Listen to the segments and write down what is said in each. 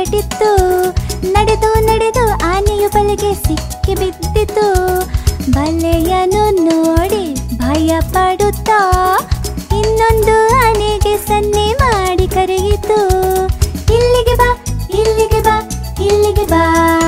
ಹೊರಟಿತ್ತು. ನಡೆದು ನಡೆದು ಆನೆಯು ಬಲೆಗೆ ಸಿಕ್ಕಿ ಬಿದ್ದಿತು. ಬಲೆಯನ್ನು ನೋಡಿ ಭಯ ಪಡುತ್ತಾ ಇನ್ನೊಂದು ಆನೆಗೆ ಸನ್ನೆ ಮಾಡಿ ಕರೆಯಿತು. ಇಲ್ಲಿಗೆ ಬಾ, ಇಲ್ಲಿಗೆ ಬಾ, ಇಲ್ಲಿಗೆ ಬಾ.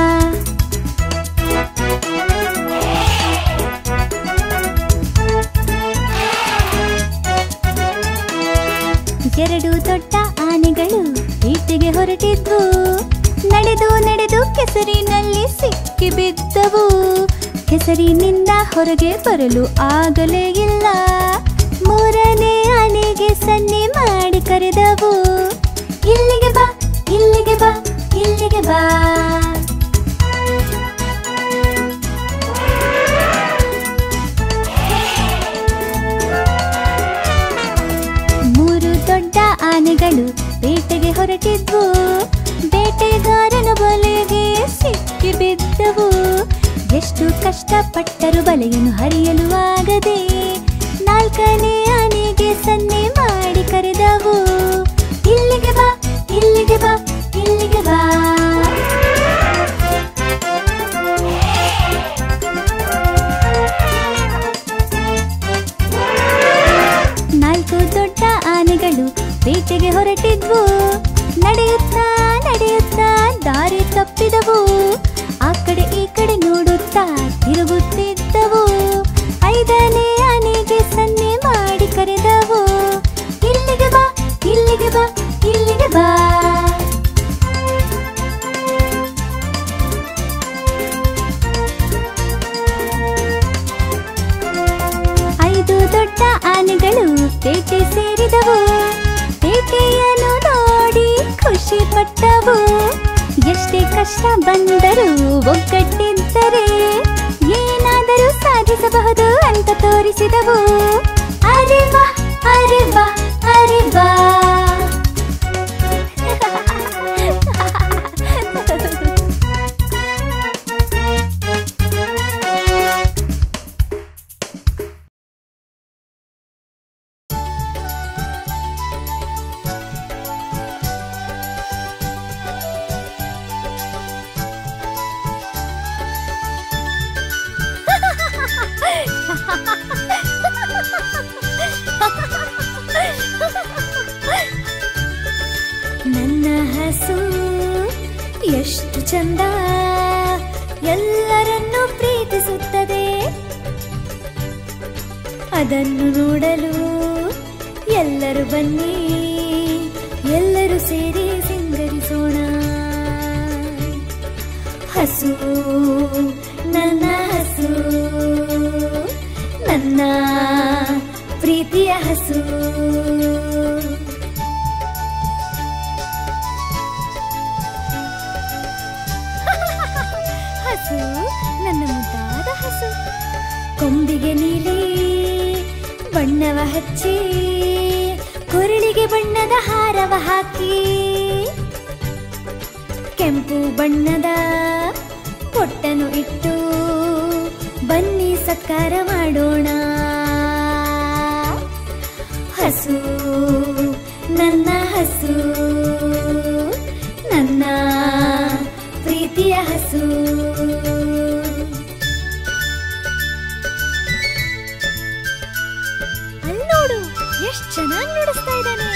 ಎರಡು ದೊಡ್ಡ ಆನೆಗಳು ಬೇಟೆಗೆ ಹೊರಟಿದ್ವು. ನಡೆದು ನಡೆದು ಕೆಸರಿನಲ್ಲಿ ಸಿಕ್ಕಿ ಬಿದ್ದವು. ಕೆಸರಿನಿಂದ ಹೊರಗೆ ಬರಲು ಆಗಲೇ ಇಲ್ಲ. ಮೂರನೇ ಆನೆಗೆ ಸನ್ನೆ ಮಾಡಿ ಕರೆದವು. ಇಲ್ಲಿಗೆ ಬಾ, ಇಲ್ಲಿಗೆ ಬಾ, ಇಲ್ಲಿಗೆ ಬಾ. ಮೂರು ದೊಡ್ಡ ಆನೆಗಳು ಬೇಟೆಗೆ ಹೊರಟಿದ್ವು. ಬೇಟೆಗಾರನ ಬಲೆಗೆ ಸಿಕ್ಕಿ ಬಿದ್ದವು. ಎಷ್ಟು ಕಷ್ಟಪಟ್ಟರು ಬಲೆಯನ್ನು ಹರಿಯಲು ಆಗದೆ ನಾಲ್ಕನೇ ಆನೆಗೆ ಸನ್ನೆ ಮಾಡಿ ಕರೆದವು. ಇಲ್ಲಿಗೆ ಬಾ, ಇಲ್ಲಿಗೆ ಬಾ, ಇಲ್ಲಿಗೆ ಬಾ. ನಾಲ್ಕು ದೊಡ್ಡ ಆನೆಗಳು ಬೇಟೆಗೆ ಹೊರಟಿದ್ವು. ನಡೆಯುತ್ತಾ ನಡೆಯುತ್ತಾ ದಾರಿ ತಪ್ಪಿದವು. ಆ ಕಡೆ ಈ ಕಡೆ ನೋಡುತ್ತಾ ತಿರುಗುತ್ತಿದ್ದವು. ಐದನೇ ಆನೆಗೆ ಸನ್ನೆ ಮಾಡಿ ಕರೆದವು. ಇಲ್ಲಿಗೆ ಬಾ, ಇಲ್ಲಿಗೆ ಬಾ, ಇಲ್ಲಿಗೆ ಬಾ. ಐದು ದೊಡ್ಡ ಆನೆಗಳು ಬೇಟೆ ಸೇರಿದವು. ಬೇಟೆಯನ್ನು ನೋಡಿ ಖುಷಿ ಪಟ್ಟವು. ಎಷ್ಟೇ ಕಷ್ಟ ಬಂದರೂ ಒಗ್ಗಟ್ಟಿದ್ದರೆ ಏನಾದರೂ ಸಾಧಿಸಬಹುದು ಅಂತ ತೋರಿಸಿದವು. ಅರೆ ಬಾ, ಅರೆ ಬಾ, ಅರೆ ಬಾ. ನನ್ನ ಹಸು ಎಷ್ಟು ಚಂದ, ಎಲ್ಲರನ್ನು ಪ್ರೀತಿಸುತ್ತದೆ. ಅದನ್ನು ನೋಡಲು ಎಲ್ಲರೂ ಬನ್ನಿ, ಎಲ್ಲರೂ ಸೇರಿ ಸಿಂಗರಿಸೋಣ. ಹಸು ನನ್ನ ಹಸು, ನನ್ನ ಪ್ರೀತಿಯ ಹಸು. ಹಸು ನನ್ನ ಮುದ್ದಾದ ಹಸು. ಕೊಂಬಿಗೆ ನೀಲಿ ಬಣ್ಣವ ಹಚ್ಚಿ, ಕೊರಳಿಗೆ ಬಣ್ಣದ ಹಾರವ ಹಾಕಿ, ಕೆಂಪು ಬಣ್ಣದ ಪೊಟ್ಟನು ಇಟ್ಟು ಬನ್ನಿ ಸತ್ಕಾರ ಮಾಡೋಣ. ಹಸು ನನ್ನ ಹಸು, ನನ್ನ ಪ್ರೀತಿಯ ಹಸು. ಅಲ್ಲೋಡು ಎಷ್ಟು ಚೆನ್ನಾಗಿ ನುಡಿಸ್ತಾ ಇದ್ದಾನೆ.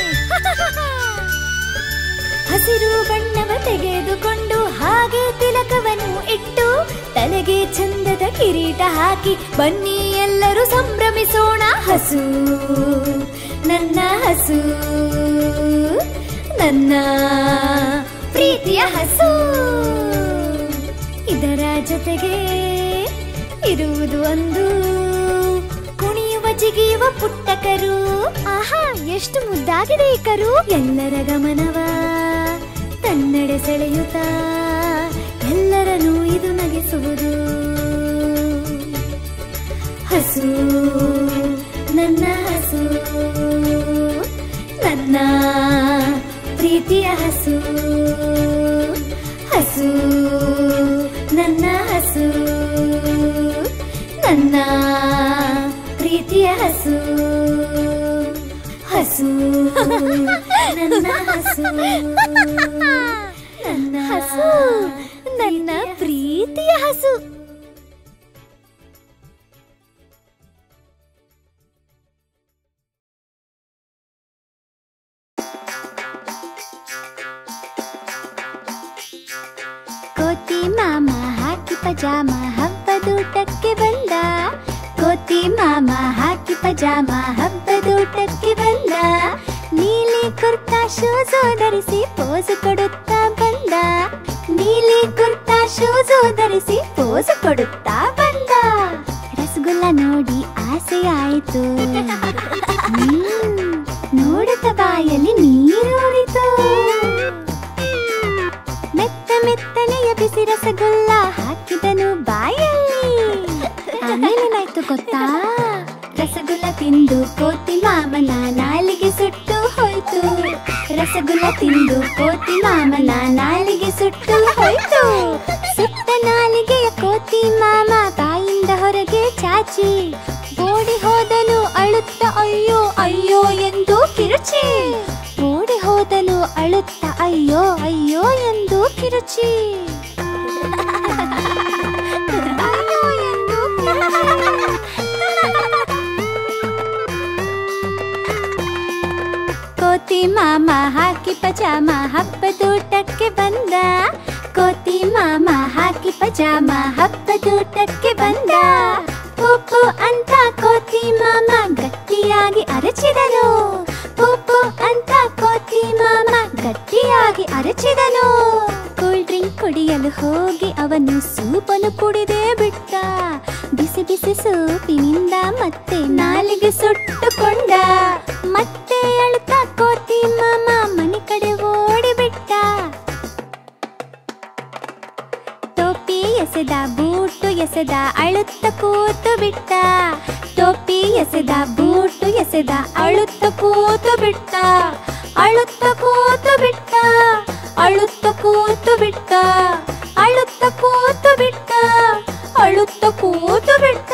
ಹಸಿರು ಬಣ್ಣವ ತೆಗೆದುಕೊಂಡು ಹಾಗೆ ತಿಲಕವನ್ನು ಇಟ್ಟು ತಲೆಗೆ ಚಂದದ ಕಿರೀಟ ಹಾಕಿ ಬನ್ನಿ ಎಲ್ಲರೂ ಸಂಭ್ರಮಿಸೋಣ. ಹಸು ನನ್ನ ಹಸು, ನನ್ನ ಪ್ರೀತಿಯ ಹಸು. ಇದರ ಜೊತೆಗೆ ಇರುವುದು ಒಂದು ಕುಣಿಯುವ ಜಿಗಿಯುವ ಪುಟ್ಟ ಕರು. ಆಹಾ ಎಷ್ಟು ಮುದ್ದಾಗಿದೆ ಈ ಕರು. ಎಲ್ಲರ ಗಮನವ ತನ್ನೆಡೆ ಸೆಳೆಯುತ್ತಾ ಎಲ್ಲರನ್ನೂ ಇದು ನಗಿಸುವುದು. ಹಸು ನನ್ನ ಹಸು, ನನ್ನ ಪ್ರೀತಿಯ ಹಸು. ಹಸು ನನ್ನ ಹಸು, ನನ್ನ ಪ್ರೀತಿಯ ಹಸು. ಹಸು ನನ್ನ ಹಸು, ನನ್ನ ಹಸು, ನನ್ನ ಪ್ರೀತಿಯ ಹಸು. ಕೋತಿ ಮಾಮ ಹಾಕಿ ಪಜಾಮ ಹಬ್ಬದೂಟಕ್ಕೆ ಬಂದ. ಕೋತಿ ಮಾಮ ಹಾಕಿ ಪಜಾಮ ಹಬ್ಬದೂಟಕ್ಕೆ ಬಂದ. ನೀಲಿ ಕುರ್ತಾ ಶೂಸು ಧರಿಸಿ ಪೋಸು ಕೊಡುತ್ತಾ ಬಂದ. ನೀಲಿ ಕುರ್ತಾ ಶೂಸು ಧರಿಸಿ ಪೋಸು ಕೊಡುತ್ತಾ ಬಂದ. ರಸಗುಲ್ಲ ನೋಡಿ ಆಸೆ ಆಯಿತು. ನೋಡುತ್ತ ಬಾಯಲ್ಲಿ ನೀರೂರಿತು. ಮೆತ್ತ ಮೆತ್ತನೆಯ ಬಿಸಿ ರಸಗುಲ್ಲ ಹಾಕಿದನು ಬಾಯಲ್ಲಿ. ಆಮೇಲೇನಾಯ್ತು ಗೊತ್ತಾ? ರಸಗುಲ್ಲ ತಿಂದು ಕೋತಿ ಮಾಮನ ನಾಲಿಗೆ ಸುಟ್ಟು ಹೋಯ್ತು. ರಸಗುಲ್ಲ ತಿಂದು ಕೋತಿ ಮಾಮನ ನಾಲಿಗೆ ಸುಟ್ಟು ಹೋಯ್ತು. ಸುಟ್ಟ ನಾಲಿಗೆಯ ಕೋತಿ ಮಾಮ ಬಾಯಿಂದ ಹೊರಗೆ ಚಾಚಿ ಓಡಿ ಹೋದನು ಅಳುತ್ತ ಅಯ್ಯೋ ಅಯ್ಯೋ ಎಂದು ಕಿರುಚಿ. ಓಡಿ ಹೋದನು ಅಳುತ್ತ ಅಯ್ಯೋ ಅಯ್ಯೋ ಎಂದು ಕಿರುಚಿ. ಕೋತಿ ಮಾಮ ಹಾಕಿ ಪಜಾಮ ಹಬ್ಬದೂಟಕ್ಕೆ ಬಂದ. ಕೋತಿ ಮಾಮ ಹಾಕಿ ಪಜಾಮ ಹಬ್ಬದೂಟಕ್ಕೆ ಬಂದ. ಪೂಪು ಅಂತ ಕೋತಿ ಮಾಮ ಗಟ್ಟಿಯಾಗಿ ಅರಚಿದನು. ಪೂಪು ಅಂತ ಕೋತಿ ಮಾಮ ಗಟ್ಟಿಯಾಗಿ ಅರಚಿದನು. ಕೂಲ್ ಡ್ರಿಂಕ್ ಕುಡಿಯಲು ಹೋಗಿ ಅವನು ಸೂಪನ್ನು ಕುಡಿದೇ ಬಿಟ್ಟ. ಬಿಸಿ ಬಿಸಿ ಸೂಪಿನಿಂದ ಮತ್ತೆ ನಾಲಿಗೆ ಸುಟ್ಟುಕೊಂಡ. ಮತ್ತೆ ಅಳುತ್ತಾ ಕೋತಿ ಮಾಮ ಮನೆ ಕಡೆ ಓಡಿಬಿಟ್ಟ. ಟೋಪಿ ಎಸೆದ ಬೂಟು ಎಸೆದ ಅಳುತ್ತ ಕೂತು ಬಿಟ್ಟ. ಟೋಪಿ ಎಸೆದ ಬೂಟು ಎಸೆದ ಅಳುತ್ತ ಕೂತು ಬಿಟ್ಟ. ಅಳುತ್ತ ಕೂತು ಬಿಟ್ಟ. ಅಳುತ್ತ ಕೂತು ಬಿಟ್ಟ. ಅಳುತ್ತ ಕೂತು ಬಿಟ್ಟ. ಅಳುತ್ತ ಕೂತು ಬಿಟ್ಟ.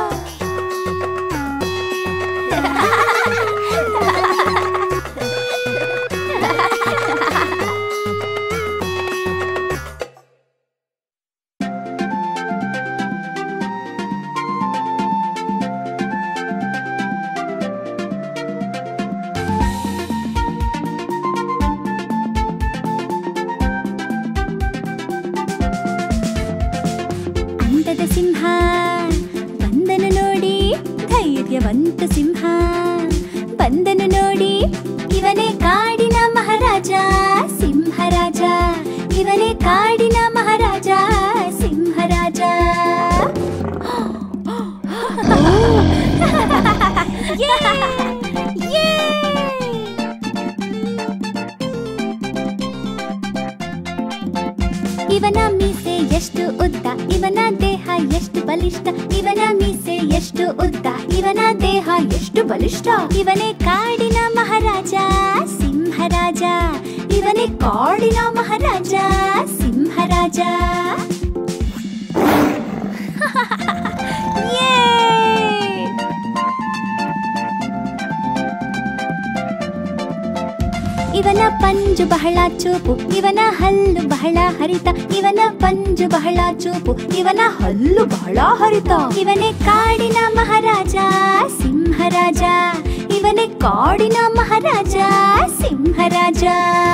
ಸಿಂಹ ಬಂದನು ನೋಡಿ ಧೈರ್ಯವಂತ ಸಿಂಹ ಬಂದನು ನೋಡಿ. ಇವನೇ ಕಾಡಿನ ಮಹಾರಾಜ ಸಿಂಹರಾಜ. ಇವನೇ ಕಾಡಿನ ಮಹಾರಾಜ ಸಿಂಹರಾಜ. ಇವನ ಮೀಸೆ ಎಷ್ಟು ಉದ್ದ, ಇವನ ದೇಹ ಎಷ್ಟು ಬಲಿಷ್ಠ. ಇವನ ಮೀಸೆ ಎಷ್ಟು ಉದ್ದ, ಇವನ ದೇಹ ಎಷ್ಟು ಬಲಿಷ್ಠ. ಇವನೇ ಕಾಡಿನ ಮಹಾರಾಜ ಸಿಂಹರಾಜ. ಇವನೇ ಕಾಡಿನ ಮಹಾರಾಜ ಸಿಂಹರಾಜ. ಇವನ ಪಂಜು ಬಹಳ ಚೂಪು, ಇವನ ಹಲ್ಲು ಬಹಳ ಹರಿತ. ಇವನ ಪಂಜು ಬಹಳ ಚೂಪು, ಇವನ ಹಲ್ಲು ಬಹಳ ಹರಿತ. ಇವನೇ ಕಾಡಿನ ಮಹಾರಾಜ ಸಿಂಹರಾಜ. ಇವನೇ ಕಾಡಿನ ಮಹಾರಾಜ ಸಿಂಹರಾಜ.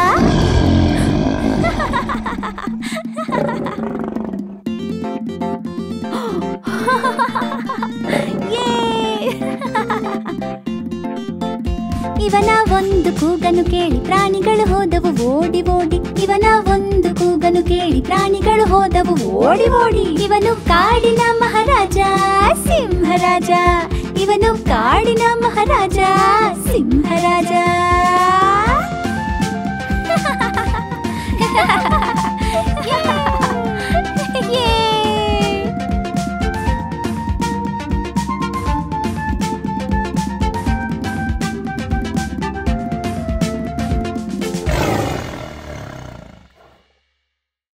ಇವನ ಒಂದು ಕೂಗನು ಕೇಳಿ ಪ್ರಾಣಿಗಳು ಹೋದವು ಓಡಿ ಓಡಿ. ಇವನ ಒಂದು ಕೂಗನು ಕೇಳಿ ಪ್ರಾಣಿಗಳು ಹೋದವು ಓಡಿ ಓಡಿ. ಇವನು ಕಾಡಿನ ಮಹಾರಾಜ ಸಿಂಹರಾಜ. ಇವನು ಕಾಡಿನ ಮಹಾರಾಜ ಸಿಂಹರಾಜ.